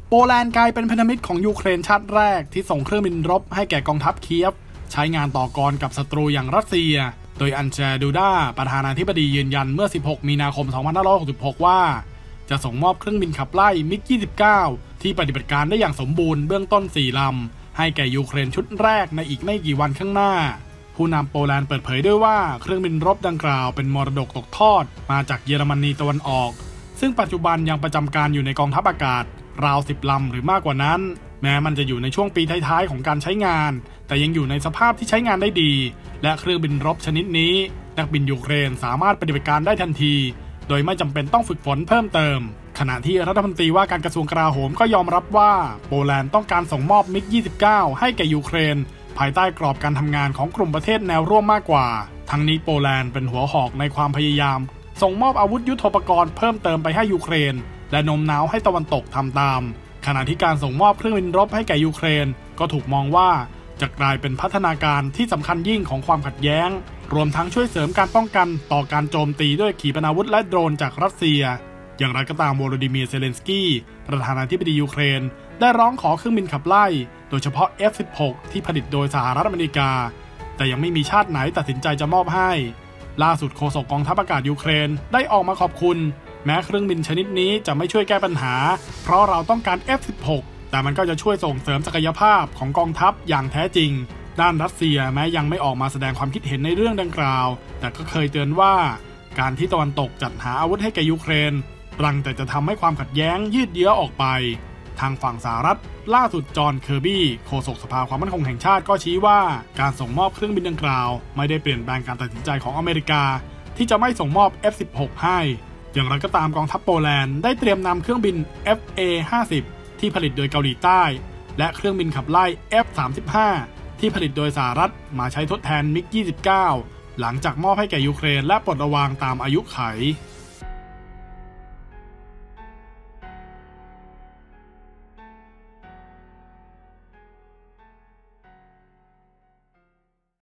โปแลนด์กลายเป็นพันธมิตรของยูเครนชาติแรกที่ส่งเครื่องบินรบให้แก่กองทัพเคียฟใช้งานต่อกรกับศัตรูอย่างรัสเซียโดยอันเจดูดาประธานาธิบดียืนยันเมื่อ 16 มีนาคม 2566 ว่าจะส่งมอบเครื่องบินขับไล่มิก 29 ที่ปฏิบัติการได้อย่างสมบูรณ์เบื้องต้น 4 ลำให้แก่ยูเครนชุดแรกในอีกไม่กี่วันข้างหน้าผู้นำโปแลนด์เปิดเผยด้วยว่าเครื่องบินรบดังกล่าวเป็นมรดกตกทอดมาจากเยอรมนีตะวันออกซึ่งปัจจุบันยังประจำการอยู่ในกองทัพอากาศราว 10 ลำหรือมากกว่านั้นแม้มันจะอยู่ในช่วงปีท้ายๆของการใช้งานแต่ยังอยู่ในสภาพที่ใช้งานได้ดีและเครื่องบินรบชนิดนี้นักบินยูเครนสามารถปฏิบัติการได้ทันทีโดยไม่จำเป็นต้องฝึกฝนเพิ่มเติมขณะที่รัฐมนตรีว่าการกระทรวงกลาโหมก็ยอมรับว่าโปแลนด์ต้องการส่งมอบมิก 29 ให้แก่ยูเครนภายใต้กรอบการทำงานของกลุ่มประเทศแนวร่วมมากกว่าทั้งนี้โปแลนด์เป็นหัวหอกในความพยายามส่งมอบอาวุธยุทโธปกรณ์เพิ่มเติมไปให้ยูเครนและโน้มน้าวให้ตะวันตกทำตามขณะที่การส่งมอบเครื่องบินรบให้แก่ยูเครนก็ถูกมองว่าจะกลายเป็นพัฒนาการที่สำคัญยิ่งของความขัดแย้งรวมทั้งช่วยเสริมการป้องกันต่อการโจมตีด้วยขีปนาวุธและโดรนจากรัสเซียอย่างไรก็ตามโวโลดิเมียร์เซเลนสกี้ประธานาธิบดียูเครนได้ร้องขอเครื่องบินขับไล่โดยเฉพาะ F-16 ที่ผลิตโดยสหรัฐอเมริกาแต่ยังไม่มีชาติไหนตัดสินใจจะมอบให้ล่าสุดโฆษกกองทัพอากาศยูเครนได้ออกมาขอบคุณแม้เครื่องบินชนิดนี้จะไม่ช่วยแก้ปัญหาเพราะเราต้องการ F-16 แต่มันก็จะช่วยส่งเสริมศักยภาพของกองทัพอย่างแท้จริงด้านรัสเซียแม้ยังไม่ออกมาแสดงความคิดเห็นในเรื่องดังกล่าวแต่ก็เคยเตือนว่าการที่ตะวันตกจัดหาอาวุธให้แก่ยูเครนรังแต่จะทำให้ความขัดแย้งยืดเยื้อออกไปทางฝั่งสหรัฐล่าสุดจอห์นเคอร์บี้โฆษกสภาความมั่นคงแห่งชาติก็ชี้ว่าการส่งมอบเครื่องบินดังกล่าวไม่ได้เปลี่ยนแปลงการตัดสินใจของอเมริกาที่จะไม่ส่งมอบ F-16 ให้อย่างไรก็ตามกองทัพโปแลนด์ได้เตรียมนำเครื่องบิน FA-50 ที่ผลิตโดยเกาหลีใต้และเครื่องบินขับไล่ F-35 ที่ผลิตโดยสหรัฐมาใช้ทดแทนมิก 29 หลังจากมอบให้แก่ยูเครนและปลดระวางตามอายุไข